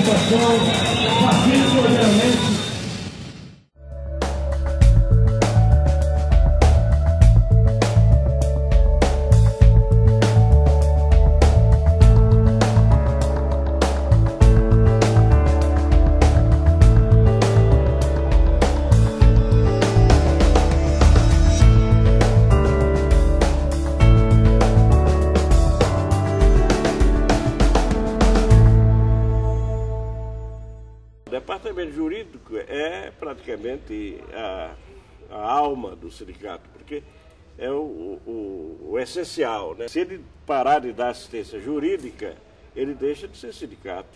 participação, participe ordenadamente. O departamento jurídico é praticamente a alma do sindicato, porque é o essencial, né? Se ele parar de dar assistência jurídica, ele deixa de ser sindicato.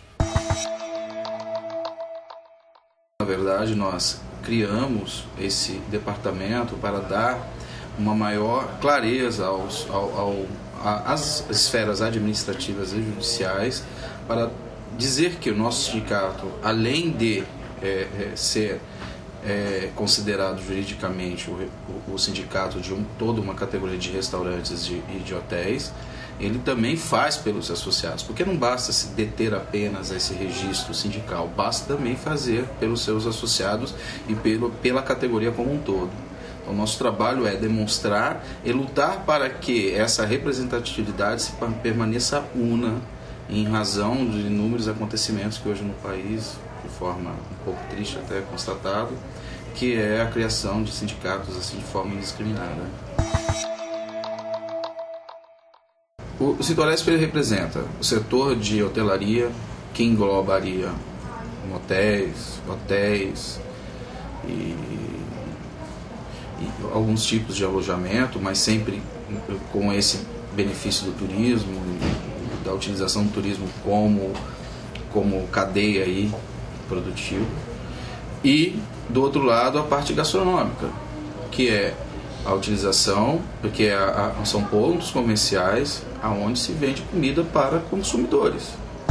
Na verdade, nós criamos esse departamento para dar uma maior clareza às esferas administrativas e judiciais, para dizer que o nosso sindicato, além de ser considerado juridicamente o sindicato de toda uma categoria de restaurantes e de hotéis, ele também faz pelos associados, porque não basta se deter apenas a esse registro sindical, basta também fazer pelos seus associados e pela categoria como um todo. Então, nosso trabalho é demonstrar e lutar para que essa representatividade permaneça una, em razão de inúmeros acontecimentos que hoje no país, de forma um pouco triste até constatado, que é a criação de sindicatos assim de forma indiscriminada. O Sintoresp representa o setor de hotelaria, que englobaria hotéis e alguns tipos de alojamento, mas sempre com esse benefício do turismo, da utilização do turismo como cadeia aí produtiva. E, do outro lado, a parte gastronômica, que é a utilização, porque são pontos comerciais onde se vende comida para consumidores.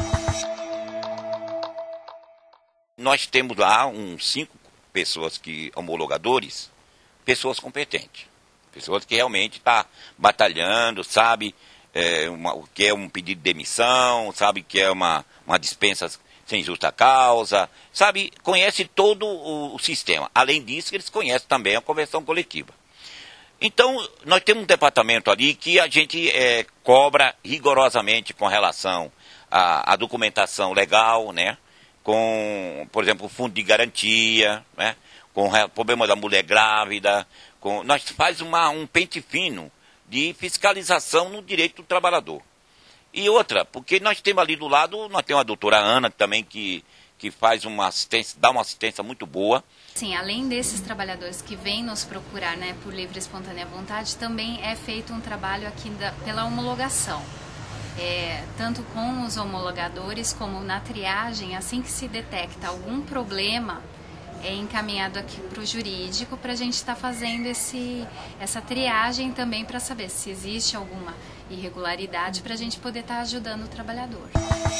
Nós temos lá 5 pessoas homologadores, pessoas competentes, pessoas que realmente estão batalhando, sabe o que é um pedido de demissão, sabe que é uma dispensa sem justa causa, sabe, conhece todo o sistema. Além disso, eles conhecem também a convenção coletiva. Então, nós temos um departamento ali que a gente cobra rigorosamente com relação à documentação legal, né? Com, por exemplo, o fundo de garantia, né? Com o problema da mulher grávida. Nós faz um pente fino de fiscalização no direito do trabalhador. E outra, porque nós temos ali do lado, nós temos a doutora Ana também que faz uma assistência, dá uma assistência muito boa. Sim, além desses trabalhadores que vêm nos procurar, né, por livre e espontânea vontade, também é feito um trabalho aqui pela homologação. Tanto com os homologadores como na triagem, assim que se detecta algum problema, é encaminhado aqui para o jurídico para a gente estar fazendo essa triagem também para saber se existe alguma irregularidade para a gente poder estar ajudando o trabalhador.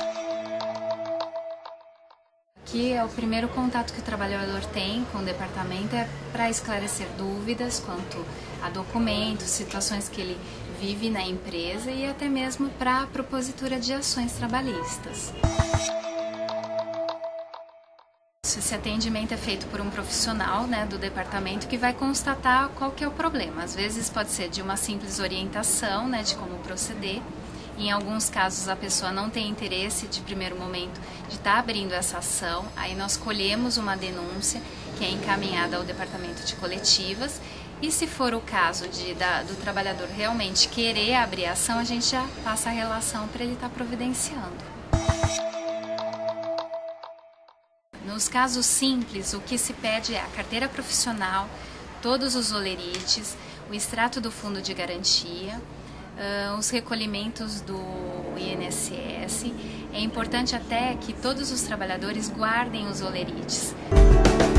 Aqui é o primeiro contato que o trabalhador tem com o departamento, é para esclarecer dúvidas quanto a documentos, situações que ele vive na empresa e até mesmo para a propositura de ações trabalhistas. Esse atendimento é feito por um profissional, né, do departamento que vai constatar qual que é o problema. Às vezes pode ser de uma simples orientação, né, de como proceder. Em alguns casos a pessoa não tem interesse de primeiro momento de estar abrindo essa ação. Aí nós colhemos uma denúncia que é encaminhada ao departamento de coletivas. E se for o caso do trabalhador realmente querer abrir a ação, a gente já passa a relação para ele estar providenciando. Nos casos simples, o que se pede é a carteira profissional, todos os olerites, o extrato do fundo de garantia, os recolhimentos do INSS. É importante até que todos os trabalhadores guardem os olerites.